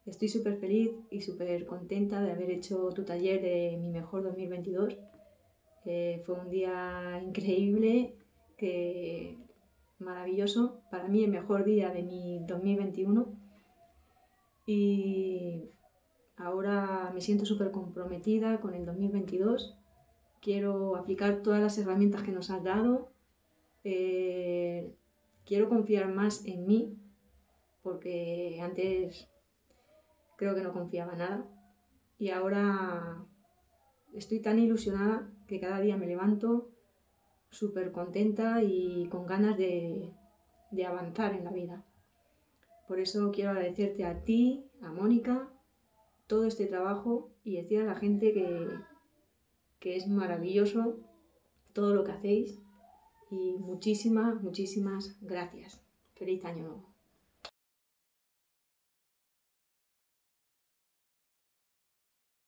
Estoy súper feliz y súper contenta de haber hecho tu taller de Mi Mejor 2022. Fue un día increíble, maravilloso, para mí el mejor día de mi 2021. Y ahora me siento súper comprometida con el 2022. Quiero aplicar todas las herramientas que nos has dado. Quiero confiar más en mí, porque antes creo que no confiaba nada. Y ahora estoy tan ilusionada que cada día me levanto súper contenta y con ganas de avanzar en la vida. Por eso quiero agradecerte a ti, a Mónica, todo este trabajo y decir a la gente que es maravilloso todo lo que hacéis y muchísimas gracias. Feliz año nuevo.